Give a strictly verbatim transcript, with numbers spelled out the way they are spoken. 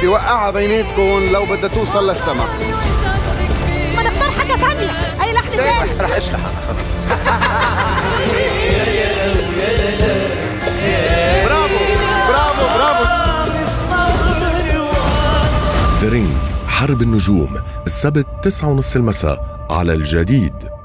بدي وقعها بيناتكم لو بدها توصل للسما. ما نختار حاجة ثانية، أي لحن ثاني. رح اشلح برافو برافو برافو. ذا رينج حرب النجوم السبت تسعة ونص المساء على الجديد.